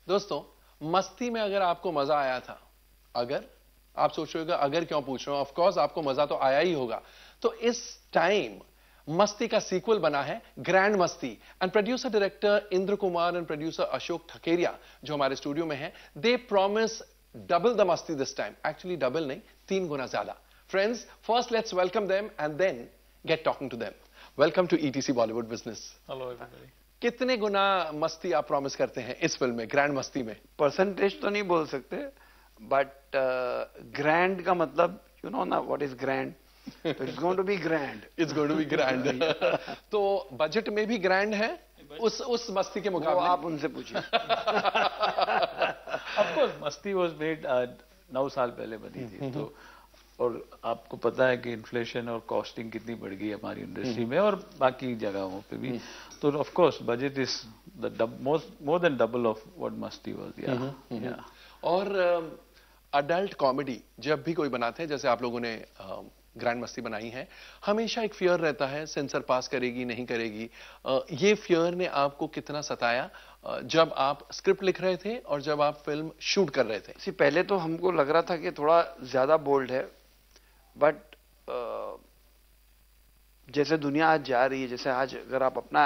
दोस्तों, मस्ती में अगर आपको मजा आया था, अगर आप सोच रहे होगा अगर क्यों पूछ रहे हो, ऑफ कोर्स आपको मजा तो आया ही होगा। तो इस टाइम मस्ती का सीक्वल बना है grand Masti, and producer director Indra Kumar and producer Ashok Thakeria जो हमारे स्टूडियो में हैं, they promise double the Masti this time. Actually double नहीं, 3 गुना ज्यादा। Friends, first let's welcome them and then get talking to them. Welcome to ETC Bollywood business. Hello everybody. कितने गुना मस्ती आप प्रॉमिस करते हैं इस फिल्म में, ग्रैंड मस्ती में? परसेंटेज तो नहीं बोल सकते, बट ग्रैंड का मतलब यू नो ना what is grand, it's going to be grand. It's going to be grand. तो बजट में भी ग्रैंड है उस मस्ती के मुकाबले? आप उनसे पूछिए। Of course Masti was made 9 साल पहले बनी थी, तो और आपको पता है कि इन्फ्लेशन और कॉस्टिंग कितनी बढ़ गई हमारी इंडस्ट्री में और बाकी जगहों पे भी, तो of course budget is the more than double of what Masti was. या और अडल्ट कॉमेडी जब भी कोई बनाते हैं, जैसे आप लोगों ने ग्रैंड मस्ती बनाई है, हमेशा एक फियर रहता है सेंसर पास करेगी नहीं करेगी। ये फियर ने आपको कितना सताया जब आप स्क्रिप्ट लिख रहे थे और जब आप फिल्म शूट कर रहे थे? पहले तो हमको लग रहा था कि थोड़ा ज्यादा बोल्ड है, बट जैसे दुनिया आज जा रही है, जैसे आज अगर आप अपना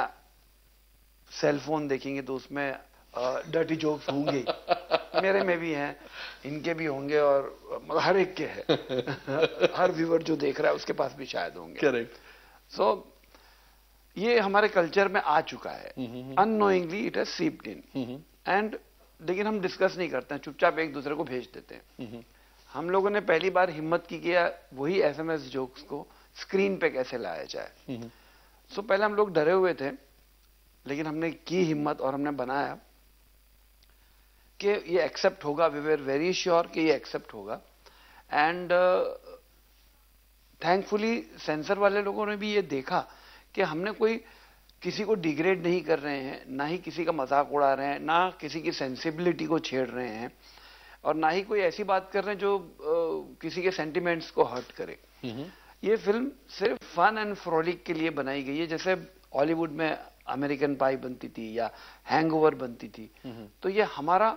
सेल फोन देखेंगे तो उसमें डर्टी जोक्स होंगे, मेरे में भी हैं, इनके भी होंगे, और हर एक के हैं। हर व्यूअर जो देख रहा है उसके पास भी शायद होंगे। करेक्ट। सो ये हमारे कल्चर में आ चुका है, unknowingly it has seeped in, and लेकिन हम डिस्कस नहीं करते हैं, चुपचाप एक दूसरे को भेज देते हैं। हम लोगों ने पहली बार हिम्मत की कि वही एसएमएस जोक्स को स्क्रीन पे कैसे लाया जाए। सो पहले हम लोग डरे हुए थे, लेकिन हमने की हिम्मत और हमने बनाया कि ये एक्सेप्ट होगा। वी वर वेरी श्योर कि ये एक्सेप्ट होगा, एंड थैंकफुली सेंसर वाले लोगों ने भी ये देखा कि हमने कोई किसी को डिग्रेड नहीं कर रहे हैं, ना ही किसी का मजाक उड़ा रहे हैं, ना किसी की सेंसिबिलिटी को छेड़ रहे हैं, और ना ही कोई ऐसी बात कर रहे हैं जो किसी के सेंटिमेंट्स को हर्ट करे। ये फिल्म सिर्फ फन एंड फ्रॉलिक के लिए बनाई गई है, जैसे हॉलीवुड में अमेरिकन पाई बनती थी या हैंगओवर बनती थी, तो ये हमारा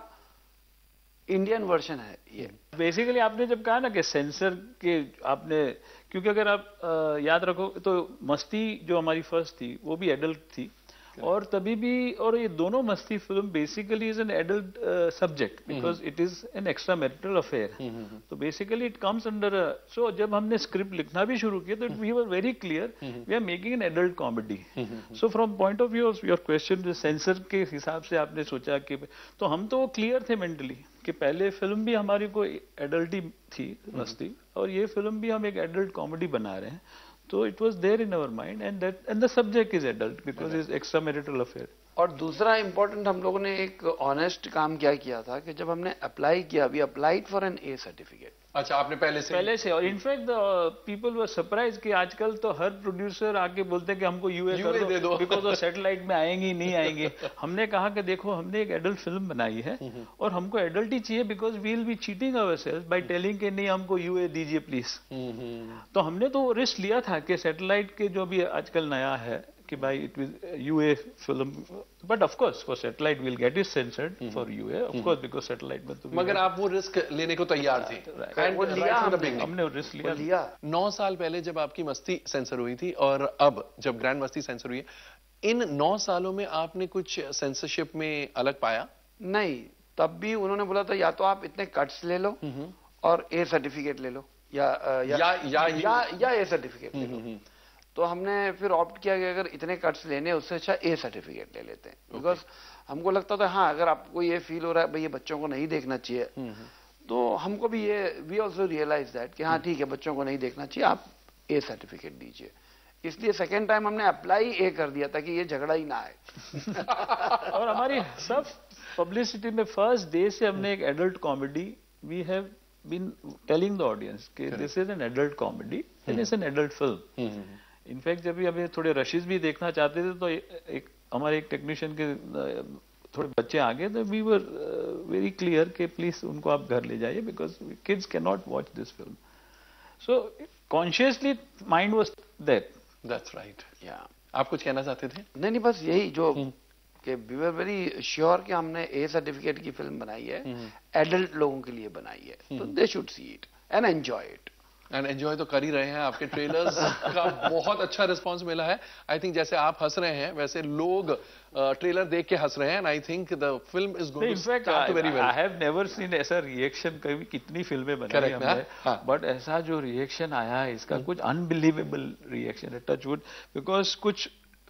इंडियन वर्जन है। ये बेसिकली आपने जब कहा ना कि सेंसर के आपने, क्योंकि अगर आप याद रखो तो मस्ती जो हमारी फर्स्ट थी वो भी एडल्ट थी, और तभी भी, और ये दोनों Masti film basically is an adult subject because it is an extra marital affair. तो basically it comes under, so जब हमने स्क्रिप्ट लिखना भी शुरू किया तो we were very clear we are making an adult comedy. So from point of view of your question, censor के हिसाब से आपने सोचा कि, तो हम तो क्लियर थे मेंटली कि पहले फिल्म भी हमारी कोई एडल्ट ही थी मस्ती, और ये फिल्म भी हम एक एडल्ट कॉमेडी बना रहे हैं। तो it was there in our mind, and the subject is adult because is extra marital affair. और दूसरा इंपॉर्टेंट, हम लोगों ने एक ऑनेस्ट काम क्या किया था कि जब हमने अप्लाई किया, we applied for an A certificate. अच्छा, आपने पहले से और इनफैक्ट पीपल वर सरप्राइज कि आजकल तो हर प्रोड्यूसर आके बोलते हैं कि हमको यूए दे दो बिकॉज वो सैटेलाइट में आएंगी नहीं आएंगे। हमने कहा कि देखो हमने एक एडल्ट फिल्म बनाई है और हमको एडल्ट ही चाहिए, because we will be cheating ourselves by telling कि नहीं हमको यूए दीजिए प्लीज। तो हमने तो रिस्क लिया था कि सैटेलाइट के जो भी आजकल नया है कि भाई it will UA film, but of course for satellite will get it censored for UA of course because satellite में तो, मगर आप वो रिस्क लेने को तैयार थे? वो लिया हमने रिस्क लिया। 9 साल पहले जब आपकी मस्ती सेंसर हुई थी और अब जब ग्रैंड मस्ती सेंसर हुई है, इन 9 सालों में आपने कुछ सेंसरशिप में अलग पाया? नहीं, तब भी उन्होंने बोला था या तो आप इतने कट्स ले लो और ए सर्टिफिकेट ले लो, या ए सर्टिफिकेट ले लो। तो हमने फिर ऑप्ट किया कि अगर इतने कट्स लेने उससे अच्छा ए सर्टिफिकेट ले लेते हैं, बिकॉज हमको लगता था हाँ अगर आपको ये फील हो रहा है भाई ये बच्चों को नहीं देखना चाहिए, तो हमको भी ये, वी ऑल्सो रियलाइज दैट कि हाँ ठीक है बच्चों को नहीं देखना चाहिए, आप ए सर्टिफिकेट दीजिए। इसलिए सेकेंड टाइम हमने अप्लाई ए कर दिया ताकि ये झगड़ा ही ना आए। और हमारी सब पब्लिसिटी में फर्स्ट डे से हमने एक adult comedy, we have been telling the audience कि this is an adult comedy and it's an adult film. In fact जब भी अभी थोड़े रशेस भी देखना चाहते थे तो एक हमारे एक टेक्नीशियन के थोड़े बच्चे आ गए, तो वी वर वेरी क्लियर कि प्लीज उनको आप घर ले जाइए because kids can not watch this film. So consciously mind was that. That's right. या आप कुछ कहना चाहते थे? नहीं, बस यही जो कि वी वर वेरी श्योर कि हमने ए सर्टिफिकेट की फिल्म बनाई है, एडल्ट लोगों के लिए बनाई है, तो they should see it and enjoy it. And enjoy तो कर ही रहे हैं। आपके ट्रेलर्स का बहुत अच्छा रिस्पांस मिला है। आई थिंक जैसे आप हंस रहे हैं वैसे लोग ट्रेलर देख के हंस रहे हैं। And I think the film is going to start very well. I have never seen ऐसा रिएक्शन, कभी कितनी फिल्में बनाई हमने, बट ऐसा जो रिएक्शन आया है इसका कुछ अनबिलीवेबल रिएक्शन है, टच वुड, बिकॉज कुछ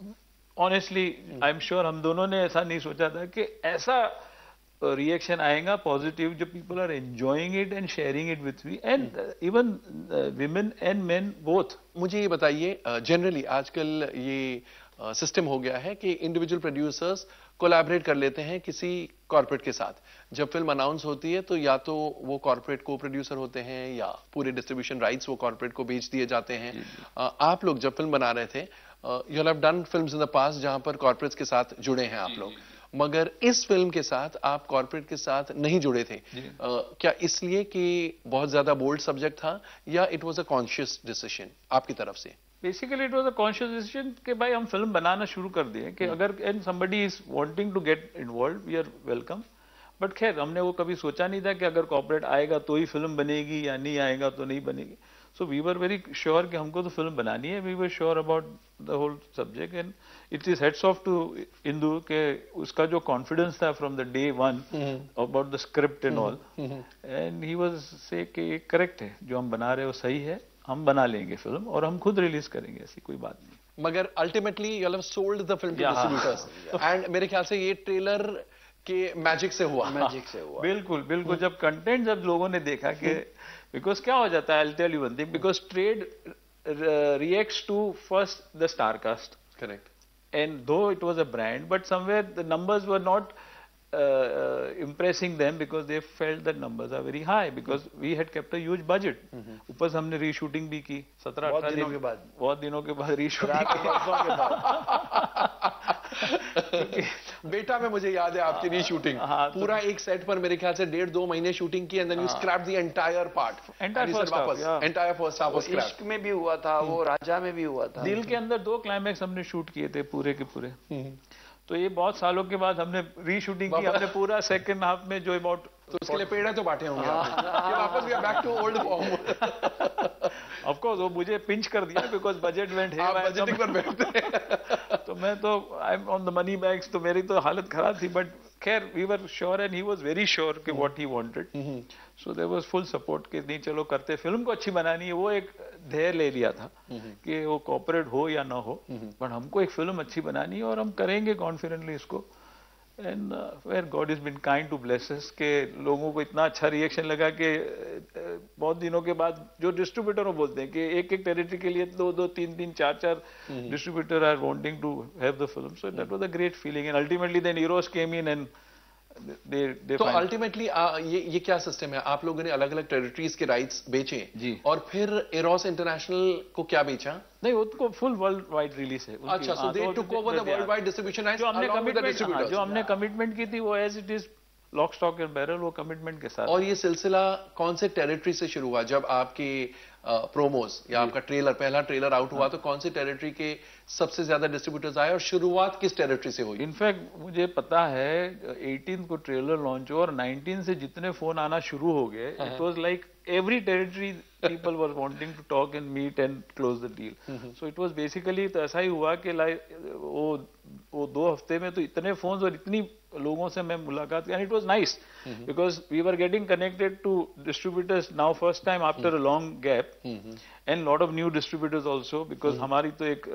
ऑनेस्टली आई एम श्योर हम दोनों ने ऐसा नहीं सोचा था कि ऐसा रिएक्शन आएगा पॉजिटिव, जो people are enjoying it and sharing it with me and even women and men both. मुझे ये बताइए, जनरली आजकल ये सिस्टम हो गया है कि इंडिविजुअल प्रोड्यूसर्स कोलैबोरेट कर लेते हैं किसी कॉर्पोरेट के साथ। जब फिल्म अनाउंस होती है तो या तो वो कॉर्पोरेट को प्रोड्यूसर होते हैं या पूरे डिस्ट्रीब्यूशन राइट्स वो कॉर्पोरेट को बेच दिए जाते हैं। आप लोग जब फिल्म बना रहे थे, you have done films in the past जहां पर कॉर्पोरेट्स के साथ जुड़े हैं आप लोग, मगर इस फिल्म के साथ आप कॉर्पोरेट के साथ नहीं जुड़े थे। क्या इसलिए कि बहुत ज्यादा बोल्ड सब्जेक्ट था या it was a conscious decision आपकी तरफ से? Basically it was a conscious decision कि भाई हम फिल्म बनाना शुरू कर दिए कि अगर and somebody is wanting to get involve, we are welcome. But खैर हमने वो कभी सोचा नहीं था कि अगर कॉर्पोरेट आएगा तो ही फिल्म बनेगी या नहीं आएगा तो नहीं बनेगी। So we were very sure कि हमको तो फिल्म बनानी है। We were sure about the whole subject and it is heads off to Indu के उसका जो कॉन्फिडेंस था from the day one about the script and all, and he was से कि करेक्ट है जो हम बना रहे हो सही है, हम बना लेंगे फिल्म और हम खुद रिलीज करेंगे, ऐसी कोई बात नहीं। मगर ultimately you have sold the film to distributors and मेरे ख्याल से ये ट्रेलर के मैजिक से हुआ। बिल्कुल बिल्कुल। जब कंटेंट जब लोगों ने देखा कि बिकॉज क्या हो जाता है, I will tell you one thing, because trade reacts to first the star cast, correct, and though it was a brand, but somewhere the numbers were not impressing them because they felt that numbers are very high because we had kept a huge budget. ऊपर से हमने रीशूटिंग भी की 17-18 दिनों के बाद, बहुत दिनों के बाद रीशूटिंग बेटा में मुझे याद है आपकी रीशूटिंग। पूरा एक सेट पर मेरे ख्याल से 1.5-2 महीने शूटिंग की, and then you scrapped the entire part, entire first half was scrapped। इश्क में भी हुआ था, वो राजा में भी हुआ था। दिल के अंदर 2 क्लाइमैक्स हमने शूट किए थे पूरे के पूरे। तो ये बहुत सालों के बाद हमने रीशूटिंग की, हमने पूरा सेकंड हाफ में जो अबाउट, तो उसके लिए पेड़ तो बांटे होंगे वापस we are back to old form. Of course वो मुझे पिंच कर दिया बिकॉज बजट वेंट है, बजटिंग पर बैठते तो मैं तो I am on the money bags, तो मेरी तो हालत खराब थी। बट खैर we were sure and he was very sure कि what he wanted, so there was full support कि नहीं चलो करते, फिल्म को अच्छी बनानी है। वो एक ध्येय ले लिया था कि वो कॉर्पोरेट हो या ना हो, बट हमको एक फिल्म अच्छी बनानी है और हम करेंगे कॉन्फिडेंटली इसको। And where God is been kind to bless us के लोगों को इतना अच्छा रिएक्शन लगा कि बहुत दिनों के बाद जो डिस्ट्रीब्यूटर बोलते हैं कि एक टेरिटरी के लिए 2-2, 3-3, 4-4 distributor are wanting to have the film, so that was a great feeling and ultimately then heroes came in and तो अल्टीमेटली ये क्या सिस्टम है, आप लोगों ने अलग अलग टेरिटरीज के राइट्स बेचे जी, और फिर एरोस इंटरनेशनल को क्या बेचा? नहीं, उसको फुल वर्ल्ड वाइड रिलीज है। अच्छा, so they took over the world wide distribution rights. जो हमने कमिटमेंट की थी वो as it is lock stock and barrel, वो कमिटमेंट के साथ। और ये सिलसिला कौन से टेरिटरी से शुरू हुआ? जब आपकी प्रोमोज या आपका ट्रेलर, पहला ट्रेलर आउट हुआ तो कौन सी टेरिटरी के सबसे ज्यादा डिस्ट्रीब्यूटर्स आए और शुरुआत किस टेरिटरी से हुई? इनफैक्ट मुझे पता है 18 को ट्रेलर लॉन्च हुआ और 19 से जितने फोन आना शुरू हो गए, it was like every territory people were wanting to talk and meet and close the deal. So it was basically, तो ऐसा ही हुआ कि वो 2 हफ्ते में तो इतने फोन्स और इतनी लोगों से मैं मुलाकात, and it was nice because we were getting connected to distributors now first time after a long gap and lot of new distributors also because हमारी तो एक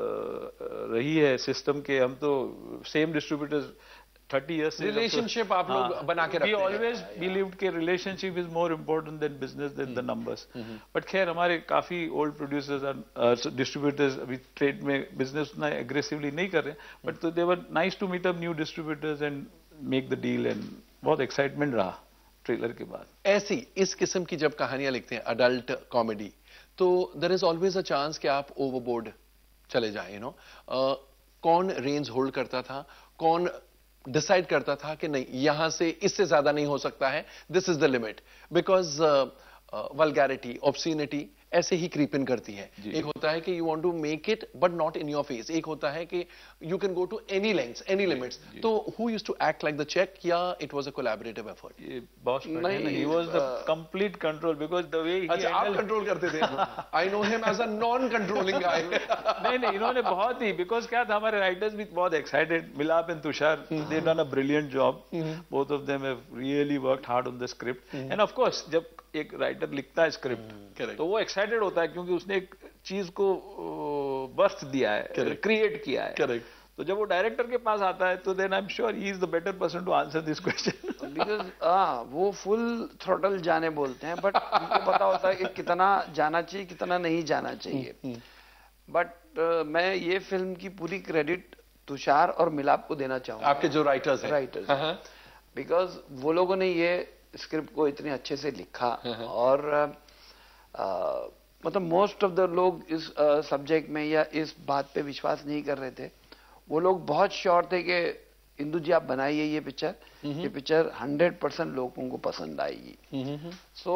रही है सिस्टम के, हम तो सेम डिस्ट्रीब्यूटर्स 30 years रिलेशनशिप आप लोग बना के रखते हैं। We always believed कि relationship is more important than business than the numbers. But खैर हमारे काफी old producers और distributors अभी trade में business उतना aggressively नहीं कर रहे हैं, but they were nice to meet up new distributors and make the deal and बहुत excitement रहा ट्रेलर के बाद। ऐसी इस किस्म की जब कहानियां लिखते हैं अडल्ट कॉमेडी, तो there is always a chance कि आप overboard चले जाएं, you know। कौन रेंज होल्ड करता था, कौन डिसाइड करता था कि नहीं यहां से इससे ज्यादा नहीं हो सकता है, this is the limit? Because vulgarity, obscenity ऐसे ही क्रीप इन करती है। एक होता है कि you want to make it but not in your face, एक होता है कि you can go to any lengths, any limits. तो who used to act like the check, या it was a collaborative effort? ये बॉस नहीं, he was the complete control, because the way he अच्छा, आप कंट्रोल करते थे? I know him as a non controlling guy. नहीं, इन्होंने बहुत ही, बिकॉज़ क्या था, हमारे राइटर्स भी बहुत excited, Milap and Tushar, they done a brilliant job, both of them have really worked hard on the script, and of course जब एक राइटर लिखता है स्क्रिप्ट तो वो एक्साइटेड होता है क्योंकि उसने एक चीज को बर्थ दिया है, क्रिएट किया है। करेक्ट। तो जब वो डायरेक्टर के पास आता है तो then I am sure he is the better person to answer this question, because वो फुल थ्रोटल जाने बोलते हैं, बट उनको पता होता है कि कितना जाना चाहिए, कितना नहीं जाना चाहिए। बट मैं ये फिल्म की पूरी क्रेडिट तुषार और मिलाप को देना चाहूंगा, आपके जो राइटर्स हैं। राइटर्स, बिकॉज वो लोगों ने ये स्क्रिप्ट को इतने अच्छे से लिखा, और मतलब मोस्ट ऑफ द लोग इस सब्जेक्ट में या इस बात पे विश्वास नहीं कर रहे थे। वो लोग बहुत श्योर थे कि इंदु जी आप बनाइए ये पिक्चर, ये पिक्चर 100% लोगों को पसंद आएगी। सो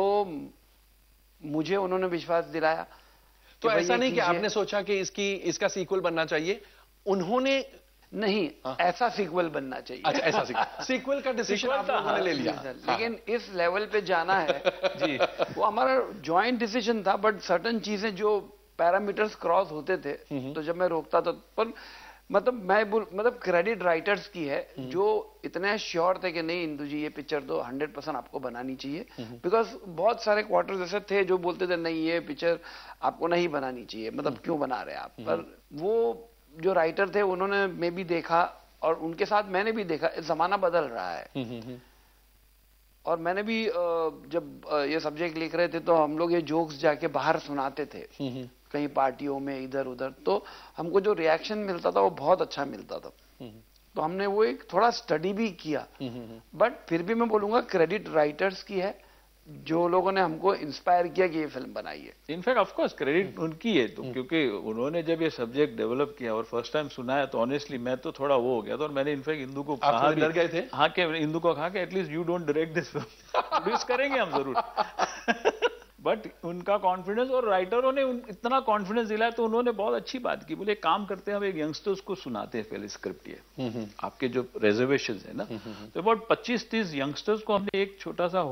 मुझे उन्होंने विश्वास दिलाया। तो ऐसा नहीं कि आपने सोचा कि इसका सीक्वल बनना चाहिए, उन्होंने नहीं, ऐसा सीक्वल बनना चाहिए। अच्छा, ऐसा सीक्वल का डिसीजन आप लोगों ने ले लिया, लेकिन इस लेवल पे जाना है जी, वो हमारा जॉइंट डिसीजन था, बट सर्टन चीजें जो पैरामीटर्स क्रॉस होते थे तो जब मैं रोकता था, पर मतलब क्रेडिट राइटर्स की है जो इतने श्योर थे कि नहीं इंदु जी ये पिक्चर तो 100% आपको बनानी चाहिए, बिकॉज बहुत सारे क्वार्टर्स ऐसे थे जो बोलते थे नहीं ये पिक्चर आपको नहीं बनानी चाहिए, मतलब क्यों बना रहे आप। पर वो जो राइटर थे उन्होंने मैं भी देखा, और उनके साथ मैंने भी देखा जमाना बदल रहा है, और मैंने भी जब ये सब्जेक्ट लिख रहे थे तो हम लोग ये जोक्स जाके बाहर सुनाते थे कहीं पार्टियों में इधर उधर, तो हमको जो रिएक्शन मिलता था वो बहुत अच्छा मिलता था। तो हमने वो एक थोड़ा स्टडी भी किया, बट फिर भी मैं बोलूंगा क्रेडिट राइटर्स की है जो लोगों ने हमको इंस्पायर किया कि ये फिल्म बनाई है। इनफैक्ट ऑफ कोर्स क्रेडिट उनकी है, तो क्योंकि उन्होंने जब ये सब्जेक्ट डेवलप किया और फर्स्ट टाइम सुनाया तो ऑनेस्टली मैं तो थोड़ा वो हो गया था, और मैंने इनफैक्ट इंदु को कहा, डर गए थे? हाँ, कि इंदु को कहा कि at least you don't direct this film, produce करेंगे हम जरूर। बट उनका कॉन्फिडेंस, और राइटरों ने इतना कॉन्फिडेंस दिलाया, तो उन्होंने बहुत अच्छी बात की, बोले काम करते हैं हम एक यंगस्टर्स को सुनाते हैं पहले स्क्रिप्ट, ये आपके जो रिजर्वेशन है ना, तो अबाउट 25-30 यंगस्टर्स को हमने एक छोटा सा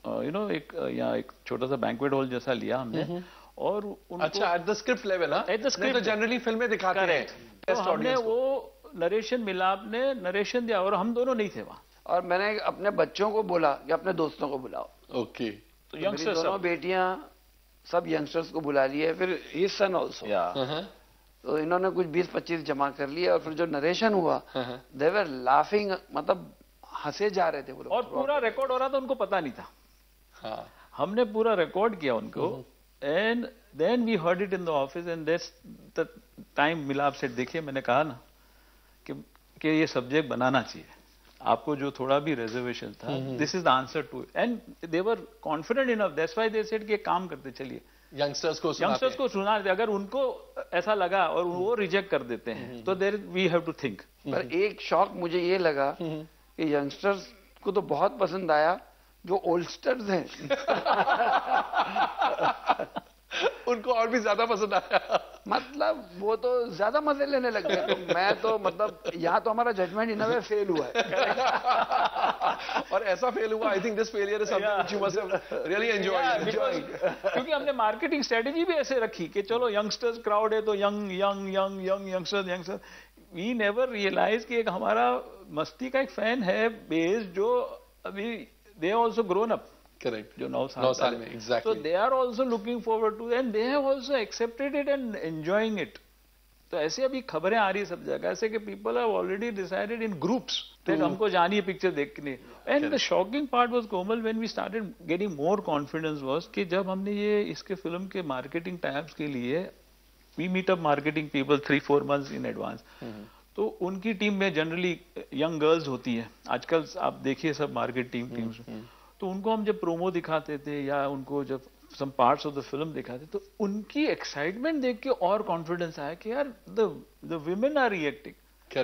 एक छोटा सा बैंक्वेट हॉल जैसा लिया हमने, और अच्छा, at the script level, at the script, तो जनरली फिल्में दिखाते हैं, तो हमने वो नरेशन मिलाप ने नरेशन दिया, और हम दोनों नहीं थे वहां, और मैंने अपने बच्चों को बोला कि अपने दोस्तों को बुलाओ। ओके, तो यंगस्टर्स, दोनों बेटियां सब यंगस्टर्स को बुला लिए, फिर हिज सन ऑल्सो, तो इन्होंने कुछ 20-25 जमा कर लिए, और फिर जो नरेशन हुआ दे वर लाफिंग, मतलब हंसे जा रहे थे वो लोग, और पूरा रिकॉर्ड हो रहा था, उनको पता नहीं था। हमने पूरा रिकॉर्ड किया उनको, and then we heard it in the office, and that's the time Milap से देखिए, मैंने कहा ना कि ये सब्जेक्ट बनाना चाहिए, आपको जो थोड़ा भी रिजर्वेशन था, this is the answer to it, and they were confident enough, that's why they said कि एक काम करते चलिए यंगस्टर्स को सुना दे, अगर उनको ऐसा लगा और वो रिजेक्ट कर देते हैं तो there we have to think. पर एक शॉक मुझे ये लगा कि यंगस्टर्स को तो बहुत पसंद आया, जो ओल्डस्टर्स हैं उनको और भी ज्यादा पसंद आया, मतलब वो तो ज्यादा मजे लेने लग गए। तो मैं तो मतलब यहाँ तो हमारा जजमेंट इन अ वे फेल हुआ है। और ऐसा फेल हुआ, I think this failure is something which you must have really enjoyed, क्योंकि हमने मार्केटिंग स्ट्रेटेजी भी ऐसे रखी कि चलो यंगस्टर्स क्राउड है तो यंगस्टर्स, वी नेवर रियलाइज कि एक हमारा मस्ती का एक फैन है बेस जो अभी they also grown up, correct, जो 9 साल में, exactly, so they are also looking forward to, and they have also accepted it and enjoying it. तो ऐसे अभी खबरें आ रही है सब जगह ऐसे कि people have already decided in groups that हमको जानी है पिक्चर देखने। And the shocking part was, Komal, when we started getting more confidence was कि जब हमने ये इसके फिल्म के मार्केटिंग टाइम्स के लिए we meet up marketing people 3-4 months in advance, तो उनकी टीम में जनरली यंग गर्ल्स होती है, आजकल आप देखिए सब मार्केटिंग टीम्स, तो उनको हम जब प्रोमो दिखाते थे या उनको जब some parts of the film दिखाते तो उनकी एक्साइटमेंट देख के और कॉन्फिडेंस आया कि यार the women are reacting, correct,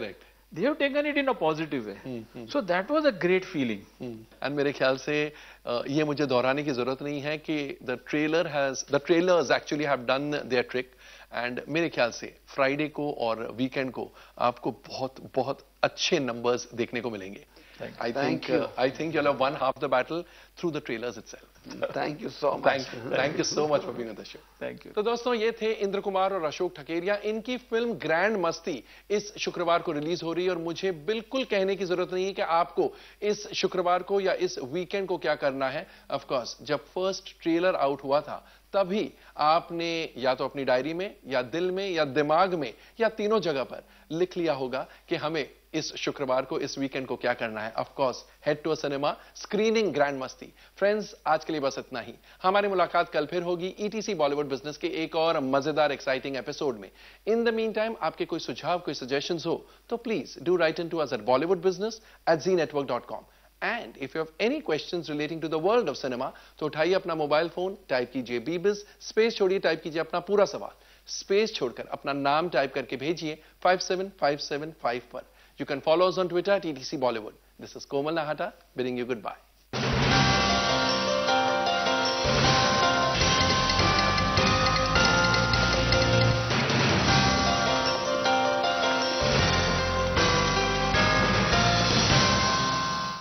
they have taken it in a positive way. So that was a great feeling. And मेरे ख्याल से ये मुझे दोहराने की जरूरत नहीं है कि the trailers actually have done their trick. And मेरे ख्याल से फ्राइडे को और वीकेंड को आपको बहुत बहुत अच्छे नंबर्स देखने को मिलेंगे. I think you'll have won half the battle through the trailers itself. Thank you so much. Thank you so much for being on the show. Thank you. तो दोस्तों ये थे इंद्र कुमार और अशोक ठकेरिया. इनकी फिल्म ग्रैंड मस्ती इस शुक्रवार को रिलीज हो रही है और मुझे बिल्कुल कहने की जरूरत नहीं है कि आपको इस शुक्रवार को या इस वीकेंड को क्या करना है. ऑफ कोर्स जब फर्स्ट ट्रेलर आउट हुआ था तभी आपने या तो अपनी डायरी में या दिल में या दिमाग में या तीनों जगह पर लिख लिया होगा कि हमें इस शुक्रवार को इस वीकेंड को क्या करना है. Of course head to a cinema screening grand Masti. Friends आज के लिए बस इतना ही. हमारी मुलाकात कल फिर होगी ईटीसी बॉलीवुड बिजनेस के एक और मजेदार एक्साइटिंग एपिसोड में. इन द मीन टाइम आपके कोई सुझाव कोई सजेशंस हो तो please do write in to us at bollywoodbusiness@zenetwork.com. And if you have any questions relating to the world of cinema, तो उठाइए अपना मोबाइल फोन, टाइप कीजिए बीबिस, स्पेस छोड़िए, टाइप कीजिए अपना पूरा सवाल, स्पेस छोड़कर अपना नाम टाइप करके भेजिए 57575 पर. You can follow us on Twitter at ETC Bollywood. This is Komal Nahta bidding you goodbye.